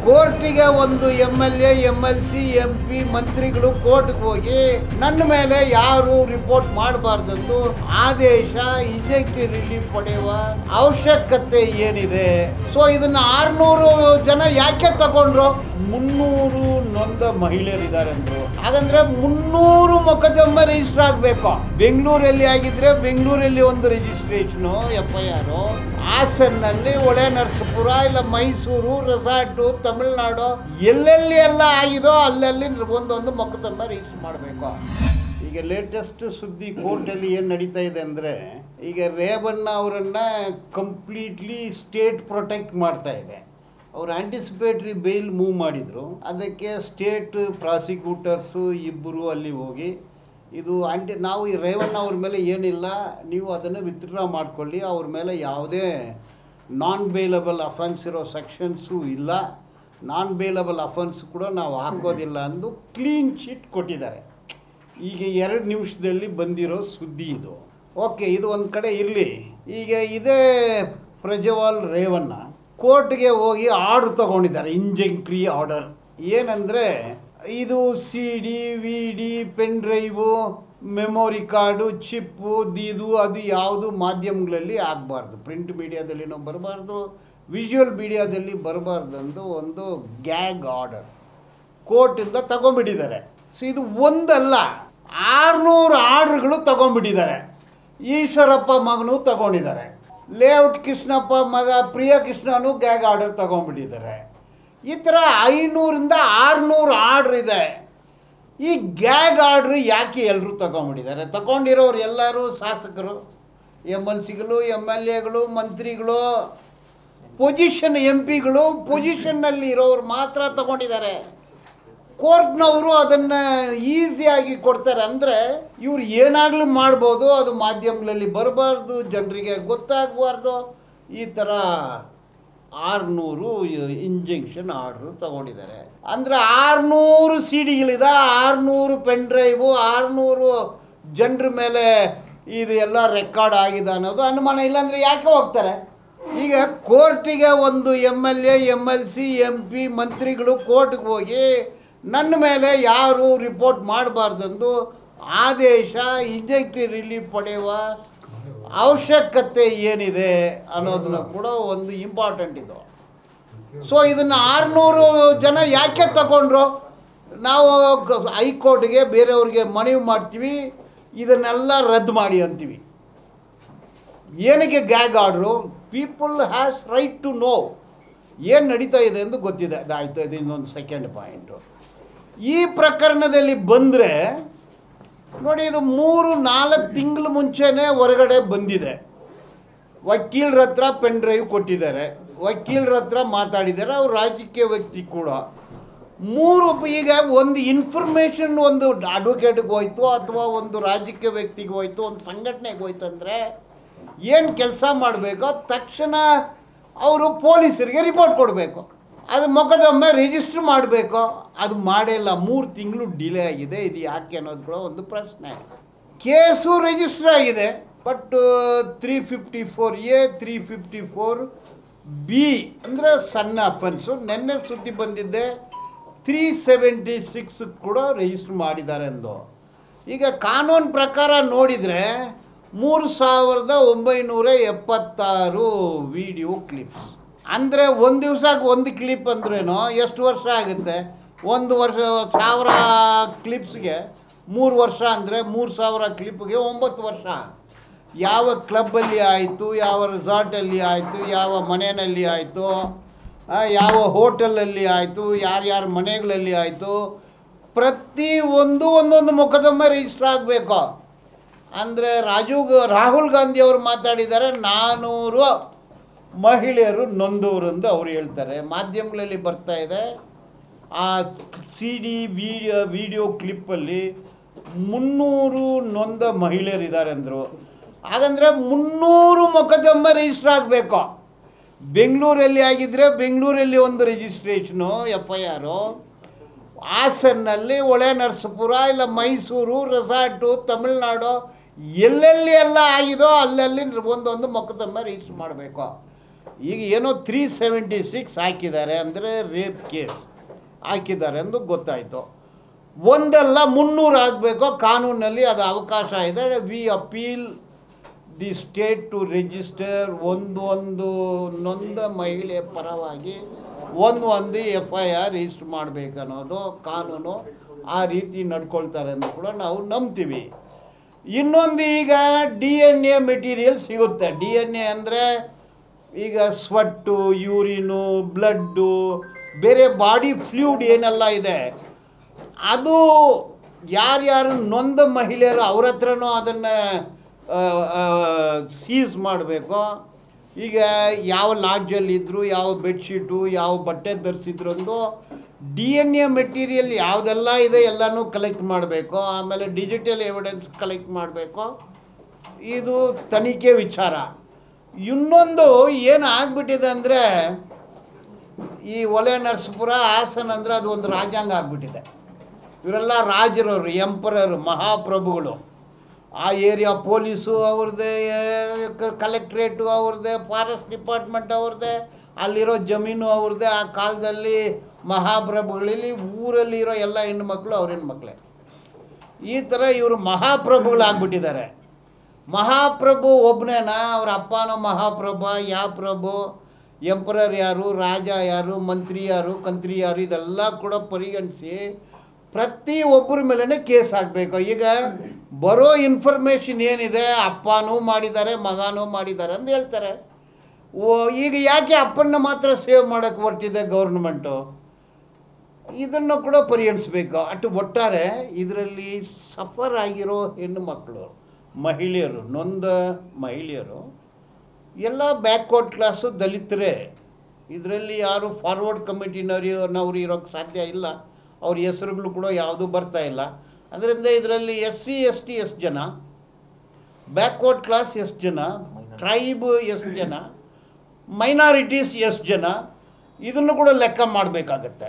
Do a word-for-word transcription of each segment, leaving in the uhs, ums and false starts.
ಕೋರ್ಟಿಗೆ ಒಂದು M L A M L C M P ಮಂತ್ರಿಗಳು ಕೋರ್ಟ್ಗೆ ಹೋಗಿ ನನ್ನ ಮೇಲೆ ಯಾರು ರಿಪೋರ್ಟ್ ಮಾಡಬಾರ್ದಂದು ಆದೇಶ ಇಜೆಕ್ಟಿವ್ ರಿಲೀಫ್ ಪಡೆಯುವ ಅವಶ್ಯಕತೆ ಏನಿದೆ? ಸೊ ಇದನ್ನ ಆರ್ನೂರು ಜನ ಯಾಕೆ ತಗೊಂಡ್ರು? ಮುನ್ನೂರು ನೊಂದ ಮಹಿಳೆಯರಿದ್ದಾರೆ ಅಂದ್ರು. ಹಾಗಂದ್ರೆ ಮುನ್ನೂರು ಮೊಕದ್ದಮೆ ರಿಜಿಸ್ಟರ್ ಆಗಬೇಕು. ಬೆಂಗಳೂರಲ್ಲಿ ಆಗಿದ್ರೆ ಬೆಂಗಳೂರಲ್ಲಿ ಒಂದು ರಿಜಿಸ್ಟ್ರೇಷನ್ ಎಫ್ ಐ ಆರ್, ಹಾಸನಲ್ಲಿ, ಒಳೆ ನರಸೀಪುರ, ಇಲ್ಲ ಮೈಸೂರು, ರೆಸಾರ್ಟು, ತಮಿಳುನಾಡು, ಎಲ್ಲೆಲ್ಲಿ ಎಲ್ಲ ಆಗಿದೋ ಅಲ್ಲಲ್ಲಿ ಒಂದೊಂದು ಮೊಕದ್ದಮೆ ರಿಜಿಸ್ಟರ್ ಮಾಡಬೇಕು. ಈಗ ಲೇಟೆಸ್ಟ್ ಸುದ್ದಿ ಕೋರ್ಟಲ್ಲಿ ಏನು ನಡೀತಾ ಇದೆ ಅಂದರೆ, ಈಗ ರೇವಣ್ಣ ಅವರನ್ನ ಕಂಪ್ಲೀಟ್ಲಿ ಸ್ಟೇಟ್ ಪ್ರೊಟೆಕ್ಟ್ ಮಾಡ್ತಾ ಇದೆ. ಅವರು ಆಂಟಿಸಿಪೇಟ್ರಿ ಬೇಲ್ ಮೂವ್ ಮಾಡಿದರು. ಅದಕ್ಕೆ ಸ್ಟೇಟ್ ಪ್ರಾಸಿಕ್ಯೂಟರ್ಸು ಇಬ್ಬರು ಅಲ್ಲಿ ಹೋಗಿ ಇದು ಆಂಟಿ ನಾವು ಈ ರೇವಣ್ಣ ಅವ್ರ ಮೇಲೆ ಏನಿಲ್ಲ, ನೀವು ಅದನ್ನು ವಿತ್ಡ್ರಾ ಮಾಡಿಕೊಳ್ಳಿ, ಅವ್ರ ಮೇಲೆ ಯಾವುದೇ ನಾನ್ ಬೇಲಬಲ್ ಅಫೆನ್ಸ್ ಇರೋ ಸೆಕ್ಷನ್ಸು ಇಲ್ಲ, ನಾನ್ ಬೇಲಬಲ್ ಅಫೆನ್ಸ್ ಕೂಡ ನಾವು ಹಾಕೋದಿಲ್ಲ ಅಂದು ಕ್ಲೀನ್ ಚಿಟ್ ಕೊಟ್ಟಿದ್ದಾರೆ. ಈಗ ಎರಡು ನಿಮಿಷದಲ್ಲಿ ಬಂದಿರೋ ಸುದ್ದಿ ಇದು. ಓಕೆ, ಇದು ಒಂದು ಕಡೆ ಇರಲಿ. ಈಗ ಇದೇ ಪ್ರಜ್ವಲ್ ರೇವಣ್ಣ ಕೋರ್ಟ್ಗೆ ಹೋಗಿ ಆರ್ಡರ್ ತಗೊಂಡಿದ್ದಾರೆ, ಇಂಜೆಂಕ್ಟ್ರಿ ಆರ್ಡರ್. ಏನಂದರೆ ಇದು C D V D pen drive memory card chip ಇದು ಅದು ಯಾವುದು ಮಾಧ್ಯಮಗಳಲ್ಲಿ ಆಗಬಾರ್ದು, ಪ್ರಿಂಟ್ ಮೀಡಿಯಾದಲ್ಲಿನೂ ಬರಬಾರ್ದು, ವಿಜುವಲ್ ಮೀಡಿಯಾದಲ್ಲಿ ಬರಬಾರ್ದಂದು ಒಂದು ಗ್ಯಾಗ್ ಆರ್ಡರ್ ಕೋರ್ಟಿಂದ ತಗೊಂಡ್ಬಿಟ್ಟಿದ್ದಾರೆ. ಸೊ ಇದು ಒಂದಲ್ಲ, ಆರುನೂರು ಆರ್ಡ್ರ್ಗಳು ತಗೊಂಡ್ಬಿಟ್ಟಿದ್ದಾರೆ. ಈಶ್ವರಪ್ಪ ಮಗನೂ ತಗೊಂಡಿದ್ದಾರೆ, ಲೇಔಟ್ ಕೃಷ್ಣಪ್ಪ ಮಗ ಪ್ರಿಯ ಕೃಷ್ಣನೂ ಗ್ಯಾಗ್ ಆರ್ಡರ್ ತಗೊಂಡ್ಬಿಟ್ಟಿದ್ದಾರೆ. ಈ ಥರ ಐನೂರಿಂದ ಆರುನೂರು ಆರ್ಡ್ರ್ ಇದೆ. ಈ ಗ್ಯಾಗ್ ಆರ್ಡ್ರ್ ಯಾಕೆ ಎಲ್ಲರೂ ತಗೊಂಡ್ಬಿಟ್ಟಿದ್ದಾರೆ? ತಗೊಂಡಿರೋರು ಎಲ್ಲರೂ ಶಾಸಕರು, ಎಮ್ ಎಲ್ ಸಿಗಳು, ಎಮ್ ಎಲ್ ಎಗಳು, ಮಂತ್ರಿಗಳು, ಪೊಸಿಷನ್ ಎಂ ಪಿಗಳು, ಪೊಸಿಷನ್ನಲ್ಲಿ ಇರೋರು ಮಾತ್ರ ತಗೊಂಡಿದ್ದಾರೆ. ಕೋರ್ಟ್ನವರು ಅದನ್ನು ಈಸಿಯಾಗಿ ಕೊಡ್ತಾರೆ. ಅಂದರೆ ಇವ್ರು ಏನಾಗಲೂ ಮಾಡ್ಬೋದು, ಅದು ಮಾಧ್ಯಮಗಳಲ್ಲಿ ಬರಬಾರ್ದು, ಜನರಿಗೆ ಗೊತ್ತಾಗಬಾರ್ದು. ಈ ಥರ ಆರುನೂರು ಇಂಜೆಕ್ಷನ್ ಆರ್ಡ್ರು ತಗೊಂಡಿದ್ದಾರೆ. ಅಂದರೆ ಆರುನೂರು ಸಿ ಡಿಗಳಿದೆ, ಆರುನೂರು ಪೆನ್ ಡ್ರೈವು, ಆರುನೂರು ಜನರ ಮೇಲೆ ಇದು ಎಲ್ಲ ರೆಕಾರ್ಡ್ ಆಗಿದೆ ಅನ್ನೋದು ಅನುಮಾನ. ಇಲ್ಲಾಂದರೆ ಯಾಕೆ ಹೋಗ್ತಾರೆ? ಈಗ ಕೋರ್ಟಿಗೆ ಒಂದು M L A M L C M P ಮಂತ್ರಿಗಳು ಕೋರ್ಟ್ಗೆ ಹೋಗಿ ನನ್ನ ಮೇಲೆ ಯಾರು ರಿಪೋರ್ಟ್ ಮಾಡಬಾರ್ದಂದು ಆದೇಶ ಇಜೆಕ್ಟಿವ್ ರಿಲೀಫ್ ಪಡೆಯುವ ಅವಶ್ಯಕತೆ ಏನಿದೆ ಅನ್ನೋದನ್ನ ಕೂಡ ಒಂದು ಇಂಪಾರ್ಟೆಂಟ್ ಇದು. ಸೊ ಇದನ್ನು ಆರುನೂರು ಜನ ಯಾಕೆ ತಗೊಂಡ್ರು? ನಾವು ಹೈಕೋರ್ಟ್ಗೆ ಬೇರೆಯವ್ರಿಗೆ ಮನವಿ ಮಾಡ್ತೀವಿ, ಇದನ್ನೆಲ್ಲ ರದ್ದು ಮಾಡಿ ಅಂತೀವಿ. ಏನಕ್ಕೆ gag order? People has right to know ಏನು ನಡೀತಾ ಇದೆ ಎಂದು ಗೊತ್ತಿದೆ. ಅದಾಯ್ತು, ಇದು ಇನ್ನೊಂದು ಸೆಕೆಂಡ್ ಪಾಯಿಂಟು. ಈ ಪ್ರಕರಣದಲ್ಲಿ ಬಂದರೆ ನೋಡಿ, ಇದು ಮೂರು ನಾಲ್ಕು ತಿಂಗಳು ಮುಂಚೆನೇ ಹೊರಗಡೆ ಬಂದಿದೆ. ವಕೀಲರ ಹತ್ರ ಪೆನ್ ಡ್ರೈವ್ ಕೊಟ್ಟಿದ್ದಾರೆ, ವಕೀಲರ ಹತ್ರ ಮಾತಾಡಿದ್ದಾರೆ, ಅವ್ರು ರಾಜಕೀಯ ವ್ಯಕ್ತಿ ಕೂಡ. ಮೂರು ಈಗ ಒಂದು ಇನ್ಫಾರ್ಮೇಷನ್ ಒಂದು ಅಡ್ವೊಕೇಟ್ಗೆ ಹೋಯ್ತು, ಅಥವಾ ಒಂದು ರಾಜಕೀಯ ವ್ಯಕ್ತಿಗೆ ಹೋಯ್ತು, ಒಂದು ಸಂಘಟನೆಗೆ ಹೋಯ್ತು ಅಂದರೆ ಏನು ಕೆಲಸ ಮಾಡಬೇಕೋ ತಕ್ಷಣ ಅವರು ಪೊಲೀಸರಿಗೆ ರಿಪೋರ್ಟ್ ಕೊಡಬೇಕು, ಅದು ಮೊಕದ್ದಮೆ ರಿಜಿಸ್ಟರ್ ಮಾಡಬೇಕು. ಅದು ಮಾಡಿಲ್ಲ, ಮೂರು ತಿಂಗಳು ಡಿಲೇ ಆಗಿದೆ. ಇದು ಯಾಕೆ ಅನ್ನೋದು ಕೂಡ ಒಂದು ಪ್ರಶ್ನೆ. ಕೇಸು ರಿಜಿಸ್ಟರ್ ಆಗಿದೆ, but three fifty four A three fifty four B ಅಂದರೆ ಸಣ್ಣ ಅಫೆನ್ಸು. ನಿನ್ನೆ ಸುದ್ದಿ ಬಂದಿದ್ದೆ ತ್ರೀ ಸೆವೆಂಟಿ ಸಿಕ್ಸ್ ಕೂಡ ರಿಜಿಸ್ಟರ್ ಮಾಡಿದ್ದಾರೆ ಎಂದು. ಈಗ ಕಾನೂನು ಪ್ರಕಾರ ನೋಡಿದರೆ ಮೂರು ಸಾವಿರದ ಒಂಬೈನೂರ ಎಪ್ಪತ್ತಾರು ವಿಡಿಯೋ ಕ್ಲಿಪ್ಸ್. ಅಂದರೆ ಒಂದು ದಿವ್ಸಕ್ಕೆ ಒಂದು ಕ್ಲಿಪ್ ಅಂದ್ರೇನು ಎಷ್ಟು ವರ್ಷ ಆಗುತ್ತೆ? ಒಂದು ವರ್ಷ ಸಾವಿರ ಕ್ಲಿಪ್ಸ್ಗೆ ಮೂರು ವರ್ಷ ಅಂದರೆ ಮೂರು ಸಾವಿರ ಕ್ಲಿಪ್ಗೆ ಒಂಬತ್ತು ವರ್ಷ. ಯಾವ ಕ್ಲಬ್ಬಲ್ಲಿ ಆಯಿತು, ಯಾವ ರೆಸಾರ್ಟಲ್ಲಿ ಆಯಿತು, ಯಾವ ಮನೆಯಲ್ಲಿ ಆಯಿತು, ಯಾವ ಹೋಟೆಲಲ್ಲಿ ಆಯಿತು, ಯಾರ್ಯಾರ ಮನೆಗಳಲ್ಲಿ ಆಯಿತು, ಪ್ರತಿ ಒಂದು ಒಂದೊಂದು ಮೊಕದ್ದಮೆ ರಿಜಿಸ್ಟರ್ ಆಗಬೇಕು. ಅಂದರೆ ರಾಜೀವ್ ರಾಹುಲ್ ಗಾಂಧಿ ಅವರು ಮಾತಾಡಿದ್ದಾರೆ, ನಾನ್ನೂರು ಮಹಿಳೆಯರು ನೊಂದವರೆಂದು ಅವರು ಹೇಳ್ತಾರೆ. ಮಾಧ್ಯಮಗಳಲ್ಲಿ ಬರ್ತಾ ಇದೆ, ಆ ಸಿ ಡಿ ವಿಡಿಯೋ ವಿಡಿಯೋ ಕ್ಲಿಪ್ಪಲ್ಲಿ ಮುನ್ನೂರು ನೊಂದ ಮಹಿಳೆಯರಿದ್ದಾರೆ ಅಂದರು. ಹಾಗಂದರೆ ಮುನ್ನೂರು ಮೊಕದ್ದಮೆ ರಿಜಿಸ್ಟರ್ ಆಗಬೇಕು. ಬೆಂಗಳೂರಲ್ಲಿ ಆಗಿದ್ದರೆ ಬೆಂಗಳೂರಲ್ಲಿ ಒಂದು ರಿಜಿಸ್ಟ್ರೇಷನು ಎಫ್ ಐ ಆರು, ಹಾಸನಲ್ಲಿ, ಒಳೆ ನರಸೀಪುರ, ಇಲ್ಲ ಮೈಸೂರು, ರೆಸಾರ್ಟು, ತಮಿಳುನಾಡು, ಎಲ್ಲೆಲ್ಲಿ ಎಲ್ಲ ಆಗಿದೋ ಅಲ್ಲಲ್ಲಿ ಒಂದೊಂದು ಮೊಕದ್ದಮೆ ರಿಜಿಸ್ಟರ್ ಮಾಡಬೇಕು. ಈಗ ಏನೋ ತ್ರೀ ಸೆವೆಂಟಿ ಸಿಕ್ಸ್ ಹಾಕಿದ್ದಾರೆ ಅಂದರೆ ರೇಪ್ ಕೇಸ್ ಹಾಕಿದ್ದಾರೆ ಎಂದು ಗೊತ್ತಾಯಿತು. ಒಂದಲ್ಲ ಮುನ್ನೂರು ಆಗಬೇಕೋ ಕಾನೂನಲ್ಲಿ ಅದು ಅವಕಾಶ ಇದೆ. We appeal the state to register ಒಂದು ಒಂದು ನೊಂದ ಮಹಿಳೆ ಪರವಾಗಿ ಒಂದು ಒಂದು ಎಫ್ ಐ ಆರ್ ರಿಜಿಸ್ಟರ್ ಮಾಡಬೇಕನ್ನೋದು ಕಾನೂನು. ಆ ರೀತಿ ನಡ್ಕೊಳ್ತಾರೆ ಅಂತ ಕೂಡ ನಾವು ನಂಬ್ತೀವಿ. ಇನ್ನೊಂದು, ಈಗ ಡಿ ಎನ್ ಎ ಮೆಟೀರಿಯಲ್ ಸಿಗುತ್ತೆ. ಡಿ ಎನ್ ಎ ಅಂದರೆ ಈಗ ಸ್ವಟ್ಟು, ಯೂರಿನು, ಬ್ಲಡ್ಡು, ಬೇರೆ ಬಾಡಿ ಫ್ಲೂಯಿಡ್ ಏನೆಲ್ಲ ಇದೆ ಅದು ಯಾರ್ಯಾರು ನೊಂದ ಮಹಿಳೆಯರು ಅವ್ರ ಹತ್ರನೂ ಅದನ್ನು ಸೀಸ್ ಮಾಡಬೇಕು. ಈಗ ಯಾವ ಲಾಡ್ಜಲ್ಲಿದ್ದರು, ಯಾವ ಬೆಡ್ಶೀಟು, ಯಾವ ಬಟ್ಟೆ ಧರಿಸಿದ್ರು ಅಂದು ಡಿ ಎನ್ ಎ ಮೆಟೀರಿಯಲ್ ಯಾವುದೆಲ್ಲ ಇದೆ ಎಲ್ಲನೂ ಕಲೆಕ್ಟ್ ಮಾಡಬೇಕು. ಆಮೇಲೆ ಡಿಜಿಟಲ್ ಎವಿಡೆನ್ಸ್ ಕಲೆಕ್ಟ್ ಮಾಡಬೇಕು. ಇದು ತನಿಖೆ ವಿಚಾರ. ಇನ್ನೊಂದು ಏನು ಆಗ್ಬಿಟ್ಟಿದೆ ಅಂದರೆ, ಈ ಒಲೆ ನರಸೀಪುರ, ಹಾಸನ ಅಂದರೆ ಅದು ಒಂದು ರಾಜ್ಯಾಂಗ ಆಗಿಬಿಟ್ಟಿದೆ. ಇವರೆಲ್ಲ ರಾಜರವರು, ಎಂಪರರು, ಮಹಾಪ್ರಭುಗಳು. ಆ ಏರಿಯಾ ಪೊಲೀಸು ಅವ್ರದ್ದೇ, ಕಲೆಕ್ಟ್ರೇಟು ಅವ್ರದ್ದೇ, ಫಾರೆಸ್ಟ್ ಡಿಪಾರ್ಟ್ಮೆಂಟ್ ಅವ್ರದ್ದೇ, ಅಲ್ಲಿರೋ ಜಮೀನು ಅವ್ರದ್ದೇ. ಆ ಕಾಲದಲ್ಲಿ ಮಹಾಪ್ರಭುಗಳಲ್ಲಿ ಊರಲ್ಲಿರೋ ಎಲ್ಲ ಹೆಣ್ಣುಮಕ್ಕಳು ಅವ್ರ ಹೆಣ್ಮಕ್ಳೇ. ಈ ಥರ ಇವರು ಮಹಾಪ್ರಭುಗಳಾಗ್ಬಿಟ್ಟಿದ್ದಾರೆ. ಮಹಾಪ್ರಭು ಒಬ್ಬನೇನಾ? ಅವ್ರ ಅಪ್ಪನೋ ಮಹಾಪ್ರಭು, ಯಾವ ಪ್ರಭು, ಎಂಪರರ್ ಯಾರು, ರಾಜ ಯಾರು, ಮಂತ್ರಿ ಯಾರು, ಕಂತ್ರಿ ಯಾರು, ಇದೆಲ್ಲ ಕೂಡ ಪರಿಗಣಿಸಿ ಪ್ರತಿ ಒಬ್ಬರ ಮೇಲೇ ಕೇಸ್ ಹಾಕಬೇಕು. ಈಗ ಬರೋ ಇನ್ಫಾರ್ಮೇಷನ್ ಏನಿದೆ, ಅಪ್ಪನೂ ಮಾಡಿದ್ದಾರೆ, ಮಗನೂ ಮಾಡಿದ್ದಾರೆ ಅಂತ ಹೇಳ್ತಾರೆ. ಓ, ಈಗ ಯಾಕೆ ಅಪ್ಪನ್ನ ಮಾತ್ರ ಸೇವ್ ಮಾಡೋಕ್ಕೆ ಹೊರಟಿದೆ ಗೌರ್ಮೆಂಟು? ಇದನ್ನು ಕೂಡ ಪರಿಗಣಿಸಬೇಕು. ಅಟ್ಟು ಒಟ್ಟಾರೆ ಇದರಲ್ಲಿ ಸಫರ್ ಆಗಿರೋ ಹೆಣ್ಣು ಮಕ್ಕಳು, ಮಹಿಳೆಯರು, ನೊಂದ ಮಹಿಳೆಯರು ಎಲ್ಲ ಬ್ಯಾಕ್ವರ್ಡ್ ಕ್ಲಾಸು, ದಲಿತರೇ. ಇದರಲ್ಲಿ ಯಾರು ಫಾರ್ವರ್ಡ್ ಕಮಿಟಿನವ್ರು ಇರೋಕ್ಕೆ ಸಾಧ್ಯ ಇಲ್ಲ. ಅವ್ರ ಹೆಸರುಗಳು ಕೂಡ ಯಾವುದೂ ಬರ್ತಾ ಇಲ್ಲ. ಅದರಿಂದ ಇದರಲ್ಲಿ ಎಸ್ ಸಿ ಎಸ್ ಟಿ ಎಷ್ಟು ಜನ, ಬ್ಯಾಕ್ವರ್ಡ್ ಕ್ಲಾಸ್ ಎಷ್ಟು ಜನ, ಟ್ರೈಬ್ ಎಷ್ಟು ಜನ, ಮೈನಾರಿಟೀಸ್ ಎಷ್ಟು ಜನ, ಇದನ್ನು ಕೂಡ ಲೆಕ್ಕ ಮಾಡಬೇಕಾಗತ್ತೆ.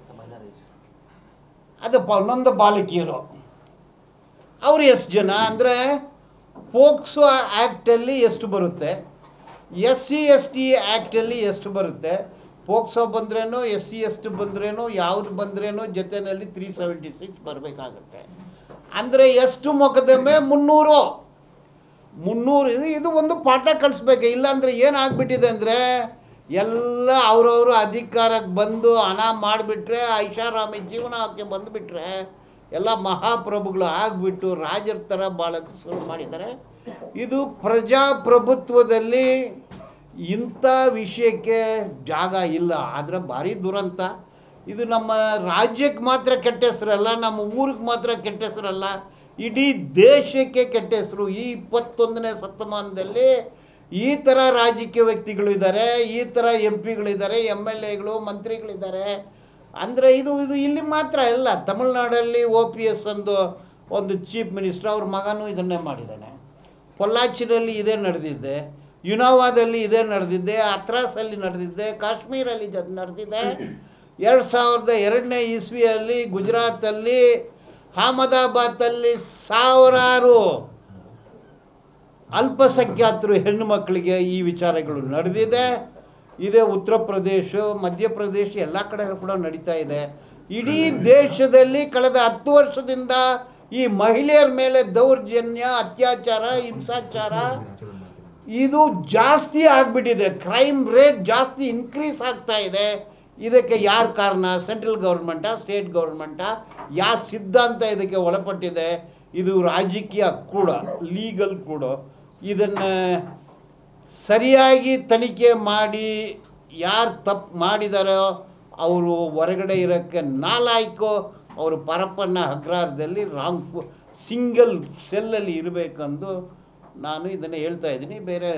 ಅದು ನೊಂದ ಬಾಲಕಿಯರು ಅವರು ಎಷ್ಟು ಜನ ಅಂದರೆ, ಪೋಕ್ಸೋ ಆ್ಯಕ್ಟಲ್ಲಿ ಎಷ್ಟು ಬರುತ್ತೆ, ಎಸ್ ಸಿ ಎಸ್ ಟಿ ಆ್ಯಕ್ಟಲ್ಲಿ ಎಷ್ಟು ಬರುತ್ತೆ. ಪೋಕ್ಸೋ ಬಂದ್ರೇನೋ, ಎಸ್ ಸಿ ಎಸ್ ಟಿ ಬಂದ್ರೇನೋ, ಯಾವುದು ಬಂದ್ರೇನೋ ಜೊತೆಯಲ್ಲಿ ತ್ರೀ ಸೆವೆಂಟಿ ಸಿಕ್ಸ್ ಬರಬೇಕಾಗತ್ತೆ. ಅಂದರೆ ಎಷ್ಟು ಮೊಕದ್ದಮೆ? ಮುನ್ನೂರು ಮುನ್ನೂರು ಇದು ಒಂದು ಪಾಠ ಕಲಿಸ್ಬೇಕು. ಇಲ್ಲಾಂದರೆ ಏನಾಗ್ಬಿಟ್ಟಿದೆ ಅಂದರೆ, ಎಲ್ಲ ಅವರವರು ಅಧಿಕಾರಕ್ಕೆ ಬಂದು ಹಣ ಮಾಡಿಬಿಟ್ರೆ, ಐಷಾರಾಮಿ ಜೀವನಕ್ಕೆ ಬಂದುಬಿಟ್ರೆ ಎಲ್ಲ ಮಹಾಪ್ರಭುಗಳು ಆಗಿಬಿಟ್ಟು ರಾಜರ ಥರ ಬಾಳಕ್ಕೆ ಶುರು ಮಾಡಿದ್ದಾರೆ. ಇದು ಪ್ರಜಾಪ್ರಭುತ್ವದಲ್ಲಿ ಇಂಥ ವಿಷಯಕ್ಕೆ ಜಾಗ ಇಲ್ಲ. ಆದರೆ ಭಾರಿ ದುರಂತ ಇದು. ನಮ್ಮ ರಾಜ್ಯಕ್ಕೆ ಮಾತ್ರ ಕೆಟ್ಟ ಹೆಸರಲ್ಲ, ನಮ್ಮ ಊರಿಗೆ ಮಾತ್ರ ಕೆಟ್ಟ ಹೆಸರಲ್ಲ, ಇಡೀ ದೇಶಕ್ಕೆ ಕೆಟ್ಟ ಹೆಸರು. ಈ ಇಪ್ಪತ್ತೊಂದನೇ ಶತಮಾನದಲ್ಲಿ ಈ ಥರ ರಾಜಕೀಯ ವ್ಯಕ್ತಿಗಳು ಇದ್ದಾರೆ, ಈ ಥರ ಎಂ ಪಿಗಳಿದ್ದಾರೆ, ಎಮ್ ಎಲ್ ಎಗಳು, ಮಂತ್ರಿಗಳಿದ್ದಾರೆ. ಅಂದರೆ ಇದು ಇದು ಇಲ್ಲಿ ಮಾತ್ರ ಇಲ್ಲ. ತಮಿಳ್ನಾಡಲ್ಲಿ ಒ ಪಿ ಎಸ್ ಅಂದು ಒಂದು ಚೀಫ್ ಮಿನಿಸ್ಟರ್, ಅವ್ರ ಮಗನೂ ಇದನ್ನೇ ಮಾಡಿದ್ದಾನೆ. ಪೊಲ್ಲಾಚಿನಲ್ಲಿ ಇದೇ ನಡೆದಿದ್ದೆ, ಯುನಾವಾದಲ್ಲಿ ಇದೇ ನಡೆದಿದ್ದೆ, ಅತ್ರಾಸಲ್ಲಿ ನಡೆದಿದ್ದೆ, ಕಾಶ್ಮೀರಲ್ಲಿ ಜದ್ ನಡೆದಿದೆ. ಎರಡು ಸಾವಿರದ ಎರಡನೇ ಇಸ್ವಿಯಲ್ಲಿ ಗುಜರಾತಲ್ಲಿ ಅಹಮದಾಬಾದಲ್ಲಿ ಸಾವಿರಾರು ಅಲ್ಪಸಂಖ್ಯಾತರು ಹೆಣ್ಣು ಮಕ್ಕಳಿಗೆ ಈ ವಿಚಾರಗಳು ನಡೆದಿದೆ. ಇದೇ ಉತ್ತರ ಪ್ರದೇಶ, ಮಧ್ಯಪ್ರದೇಶ ಎಲ್ಲ ಕಡೆ ಕೂಡ ನಡೀತಾ ಇದೆ. ಇಡೀ ದೇಶದಲ್ಲಿ ಕಳೆದ ಹತ್ತು ವರ್ಷದಿಂದ ಈ ಮಹಿಳೆಯರ ಮೇಲೆ ದೌರ್ಜನ್ಯ, ಅತ್ಯಾಚಾರ, ಹಿಂಸಾಚಾರ ಇದು ಜಾಸ್ತಿ ಆಗಿಬಿಟ್ಟಿದೆ. ಕ್ರೈಮ್ ರೇಟ್ ಜಾಸ್ತಿ ಇನ್ಕ್ರೀಸ್ ಆಗ್ತಾ ಇದೆ. ಇದಕ್ಕೆ ಯಾರು ಕಾರಣ? ಸೆಂಟ್ರಲ್ ಗೌರ್ಮೆಂಟಾ, ಸ್ಟೇಟ್ ಗೌರ್ಮೆಂಟಾ? ಯಾವ ಸಿದ್ಧಾಂತ ಇದಕ್ಕೆ ಒಳಪಟ್ಟಿದೆ? ಇದು ರಾಜಕೀಯ ಕೂಡ, ಲೀಗಲ್ ಕೂಡ. ಇದನ್ನು ಸರಿಯಾಗಿ ತನಿಖೆ ಮಾಡಿ ಯಾರು ತಪ್ಪು ಮಾಡಿದಾರೋ ಅವರು ಹೊರಗಡೆ ಇರೋಕ್ಕೆ ನಾಲಾಯ್ಕು. ಅವರು ಪರಪ್ಪನ ಅಗ್ರಹಾರದಲ್ಲಿ ರಾಂಗ್ ಫು ಸಿಂಗಲ್ ಸೆಲ್ಲಲ್ಲಿ ಇರಬೇಕಂದು ನಾನು ಇದನ್ನು ಹೇಳ್ತಾ ಇದ್ದೀನಿ. ಬೇರೆ